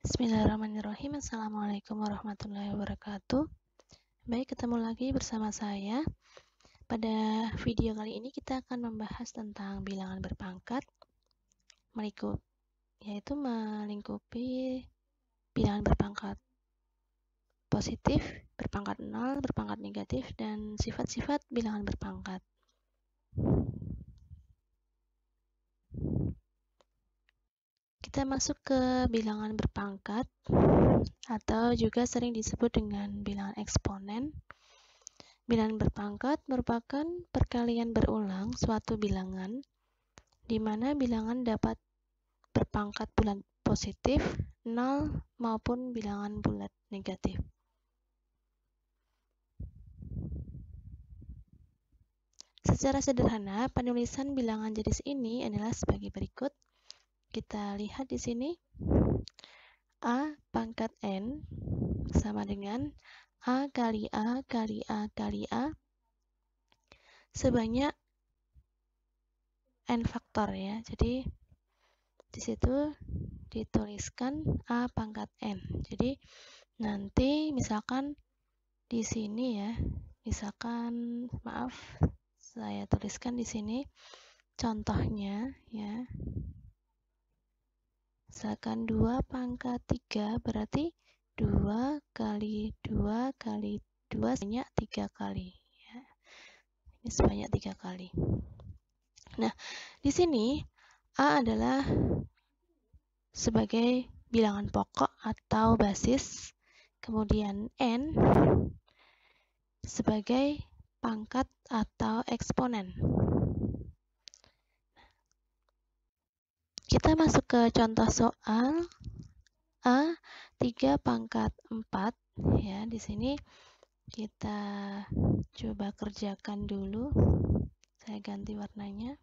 Bismillahirrahmanirrahim. Assalamualaikum warahmatullahi wabarakatuh. Baik, ketemu lagi bersama saya. Pada video kali ini kita akan membahas tentang bilangan berpangkat, yaitu melingkupi bilangan berpangkat positif, berpangkat 0, berpangkat negatif, dan sifat-sifat bilangan berpangkat. Kita masuk ke bilangan berpangkat, atau juga sering disebut dengan bilangan eksponen. Bilangan berpangkat merupakan perkalian berulang suatu bilangan, di mana bilangan dapat berpangkat bulat positif, 0, maupun bilangan bulat negatif. Secara sederhana, penulisan bilangan jenis ini adalah sebagai berikut. Kita lihat di sini, A pangkat N sama dengan A kali A kali A kali A sebanyak N faktor ya. Jadi di situ dituliskan A pangkat N. Jadi nanti misalkan di sini ya, misalkan maaf saya tuliskan di sini contohnya ya. Misalkan 2 pangkat 3 berarti 2 kali 2 kali 2 sebanyak 3 kali ya. Ini sebanyak 3 kali. Nah, di sini A adalah sebagai bilangan pokok atau basis, kemudian N sebagai pangkat atau eksponen. Kita masuk ke contoh soal A 3 pangkat 4 ya. Di sini kita coba kerjakan dulu. Saya ganti warnanya.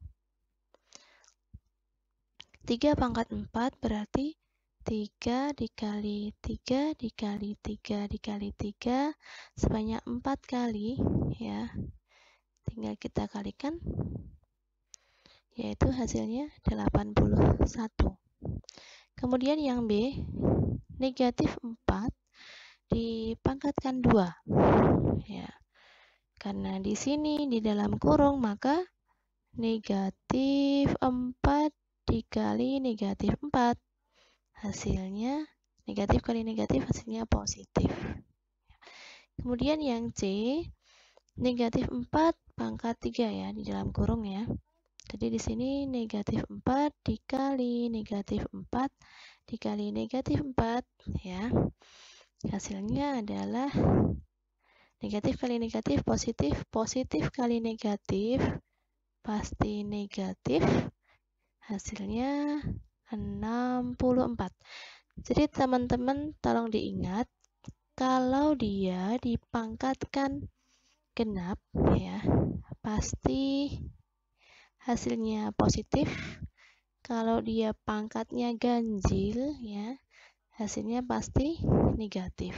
3 pangkat 4 berarti 3 dikali 3 dikali 3 dikali 3 sebanyak 4 kali ya. Tinggal kita kalikan, yaitu hasilnya 81. Kemudian yang B, negatif 4 dipangkatkan 2 ya. Karena di sini di dalam kurung, maka negatif 4 dikali negatif 4 hasilnya negatif kali negatif hasilnya positif. Kemudian yang C, negatif 4 pangkat 3 ya, di dalam kurung ya. Jadi di sini negatif 4 dikali negatif 4 dikali negatif 4 ya. Hasilnya adalah negatif kali negatif positif, positif kali negatif pasti negatif. Hasilnya 64. Jadi teman-teman tolong diingat, kalau dia dipangkatkan genap ya, pasti hasilnya positif. Kalau dia pangkatnya ganjil ya, hasilnya pasti negatif.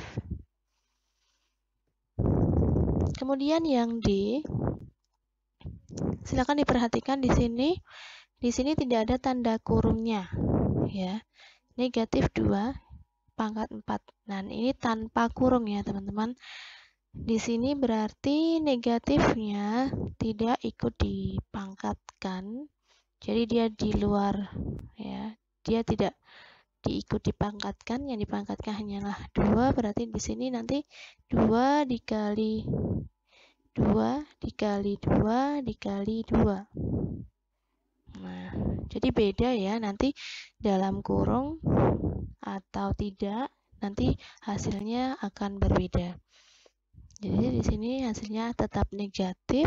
Kemudian yang D, silakan diperhatikan di sini. Di sini tidak ada tanda kurungnya ya. Negatif 2 pangkat 4. Nah, ini tanpa kurung ya, teman-teman. Di sini berarti negatifnya tidak ikut dipangkatkan. Jadi dia di luar ya. Dia tidak diikut dipangkatkan, yang dipangkatkan hanyalah 2, berarti di sini nanti 2 dikali 2 dikali 2 dikali 2. Nah, jadi beda ya, nanti dalam kurung atau tidak, nanti hasilnya akan berbeda. Jadi di sini hasilnya tetap negatif.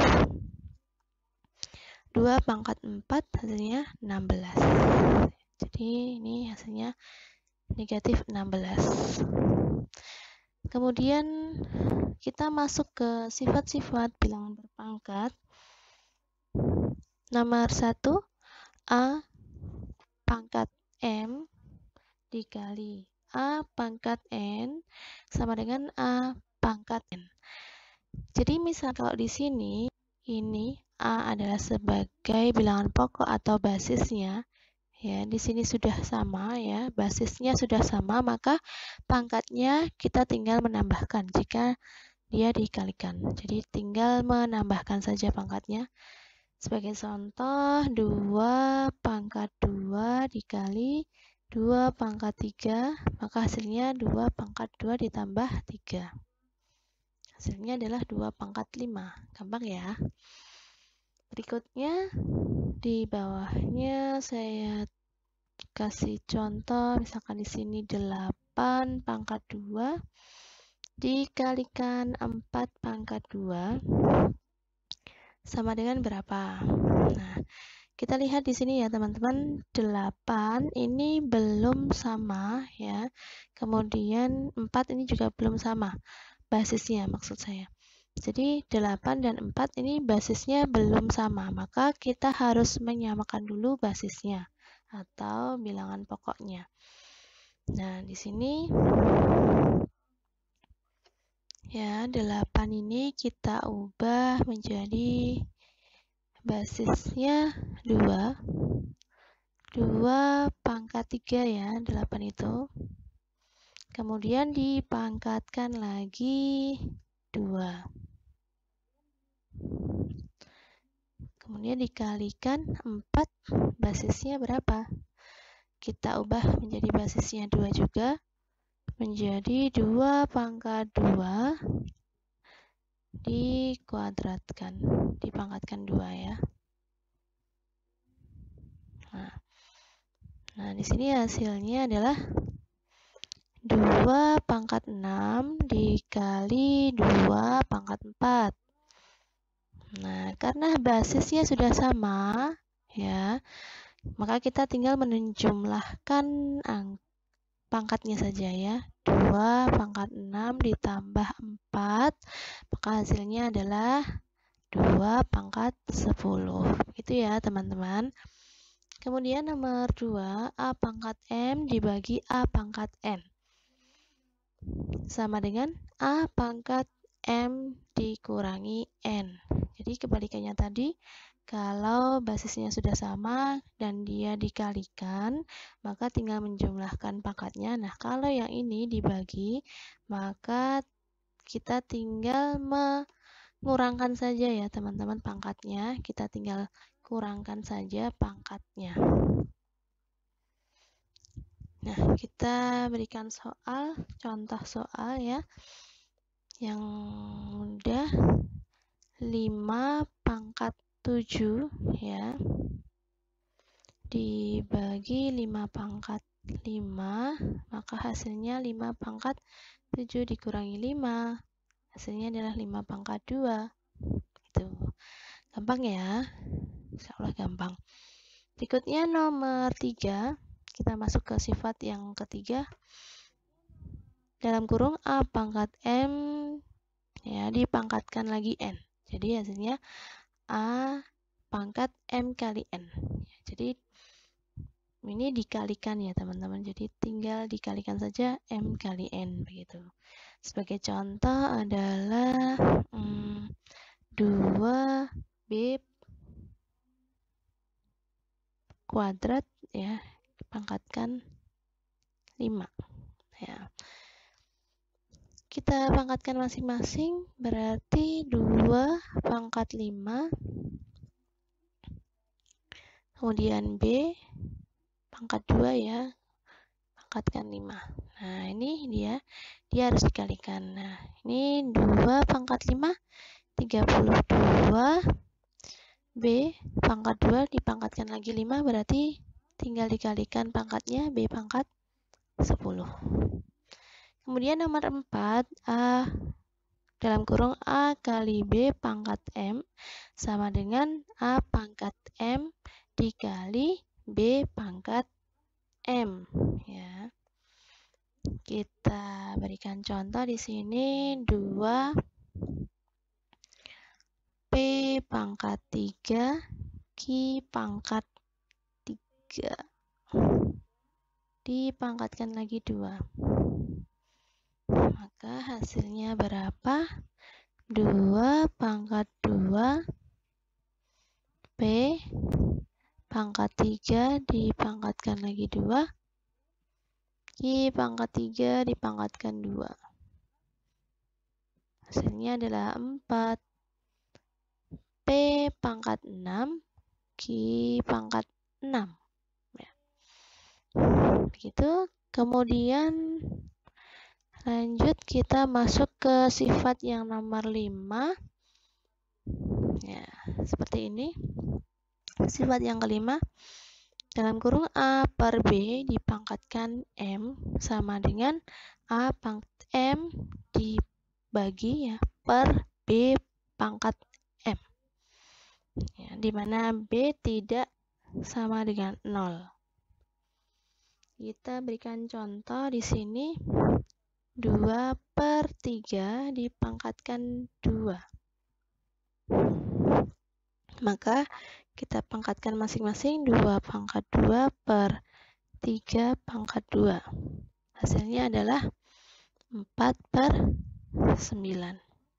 2 pangkat 4 hasilnya 16. Jadi ini hasilnya negatif 16. Kemudian kita masuk ke sifat-sifat bilangan berpangkat. Nomor 1, A pangkat M dikali A pangkat N sama dengan A pangkat N. Jadi misal kalau di sini ini A adalah sebagai bilangan pokok atau basisnya ya, di sini sudah sama ya, basisnya sudah sama, maka pangkatnya kita tinggal menambahkan jika dia dikalikan. Jadi tinggal menambahkan saja pangkatnya. Sebagai contoh, 2 pangkat 2 dikali 2 pangkat 3, maka hasilnya 2 pangkat 2 ditambah 3. Hasilnya adalah 2 pangkat 5. Gampang ya. Berikutnya, di bawahnya saya kasih contoh, misalkan di sini 8 pangkat 2 dikalikan 4 pangkat 2 sama dengan berapa? Nah, kita lihat di sini ya teman-teman, 8 ini belum sama ya. Kemudian 4 ini juga belum sama basisnya, maksud saya. Jadi 8 dan 4 ini basisnya belum sama, maka kita harus menyamakan dulu basisnya atau bilangan pokoknya. Nah, di sini ya, 8 ini kita ubah menjadi basisnya 2 pangkat 3 ya, 8 itu. Kemudian dipangkatkan lagi 2. Kemudian dikalikan 4, basisnya berapa? Kita ubah menjadi basisnya 2 juga, menjadi 2 pangkat 2 dikuadratkan, dipangkatkan 2 ya. Nah, di sini hasilnya adalah 2 pangkat 6 dikali 2 pangkat 4. Nah, karena basisnya sudah sama, ya, maka kita tinggal menjumlahkan pangkatnya saja ya. 2 pangkat 6 ditambah 4, maka hasilnya adalah 2 pangkat 10. Gitu ya, teman-teman. Kemudian nomor 2, A pangkat M dibagi A pangkat N. Sama dengan A pangkat M dikurangi N. Jadi kebalikannya tadi, kalau basisnya sudah sama dan dia dikalikan, maka tinggal menjumlahkan pangkatnya. Nah, kalau yang ini dibagi, maka kita tinggal mengurangkan saja ya teman-teman pangkatnya. Kita tinggal kurangkan saja pangkatnya. Nah, kita berikan soal, contoh soal ya, yang mudah. 5 pangkat 7 ya, dibagi 5 pangkat 5, maka hasilnya 5 pangkat 7 dikurangi 5, hasilnya adalah 5 pangkat 2. Itu gampang ya, insya Allah gampang. Berikutnya nomor 3, kita masuk ke sifat yang ketiga. Dalam kurung A pangkat M ya, dipangkatkan lagi N. Jadi hasilnya A pangkat M kali N. Jadi ini dikalikan ya teman-teman. Jadi tinggal dikalikan saja M kali N begitu. Sebagai contoh adalah 2B kuadrat ya, dipangkatkan 5 ya. Kita pangkatkan masing-masing, berarti 2 pangkat 5, kemudian B pangkat 2 ya, pangkatkan 5. Nah, ini dia harus dikalikan. Nah, ini 2 pangkat 5, 32, B pangkat 2 dipangkatkan lagi 5, berarti tinggal dikalikan pangkatnya, B pangkat 10. Kemudian nomor 4, A dalam kurung A kali B pangkat M sama dengan A pangkat M dikali B pangkat M ya. Kita berikan contoh di sini, 2 P pangkat 3 Q pangkat 3 dipangkatkan lagi 2, maka hasilnya berapa? 2 pangkat 2 P pangkat 3 dipangkatkan lagi 2. Q pangkat 3 dipangkatkan 2. Hasilnya adalah 4. P pangkat 6, Q pangkat 6. Ya. Begitu. Kemudian lanjut kita masuk ke sifat yang nomor 5. Ya, seperti ini. Sifat yang kelima, dalam kurung A per B dipangkatkan M sama dengan A pangkat M dibagi ya per B pangkat M. Ya, di mana B tidak sama dengan 0. Kita berikan contoh di sini 2 per 3 dipangkatkan 2. Maka kita pangkatkan masing-masing 2 pangkat 2 per 3 pangkat 2. Hasilnya adalah 4 per 9.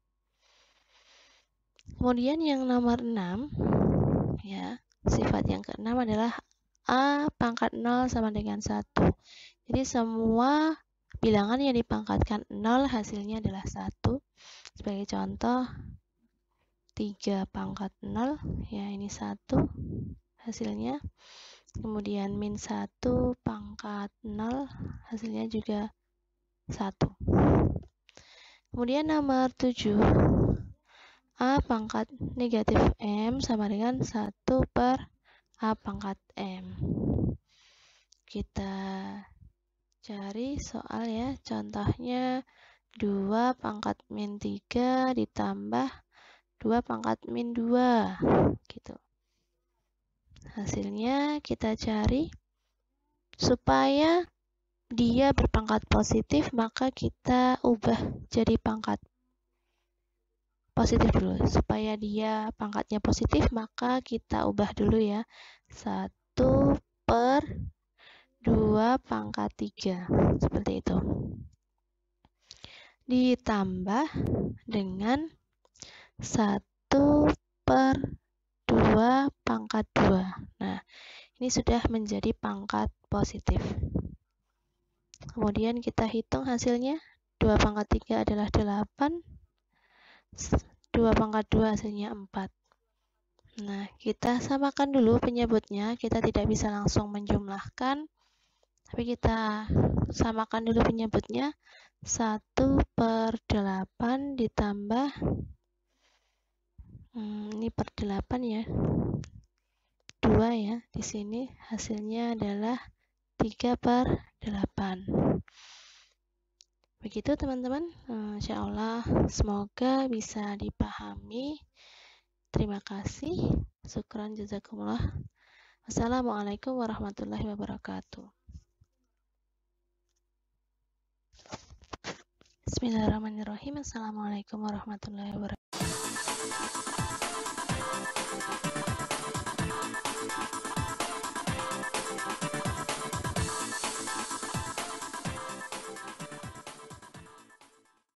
Kemudian yang nomor 6, ya, sifat yang ke-6 adalah A pangkat 0 sama dengan 1. Jadi semua bilangan yang dipangkatkan 0 hasilnya adalah 1. Sebagai contoh, 3 pangkat 0, ya ini 1 hasilnya. Kemudian min 1 pangkat 0 hasilnya juga 1. Kemudian nomor 7, A pangkat negatif M sama dengan 1 per A pangkat M. Kita cari soal ya, contohnya 2 pangkat min 3 ditambah 2 pangkat min 2 gitu. Hasilnya kita cari supaya dia berpangkat positif, maka kita ubah jadi pangkat positif dulu. Supaya dia pangkatnya positif, maka kita ubah dulu ya. 1 per 2 pangkat 3. Seperti itu. Ditambah dengan 1 per 2 pangkat 2. Nah, ini sudah menjadi pangkat positif. Kemudian kita hitung hasilnya. 2 pangkat 3 adalah 8. 2 pangkat 2 hasilnya 4. Nah, kita samakan dulu penyebutnya. Kita tidak bisa langsung menjumlahkan, tapi kita samakan dulu penyebutnya. 1 per 8 ditambah ini per 8 ya, 2 ya, di sini hasilnya adalah 3 per 8. Begitu teman-teman, insya Allah semoga bisa dipahami. Terima kasih. Syukran jazakumullah. Wassalamualaikum warahmatullahi wabarakatuh. Bismillahirrahmanirrahim. Assalamualaikum warahmatullahi wabarakatuh.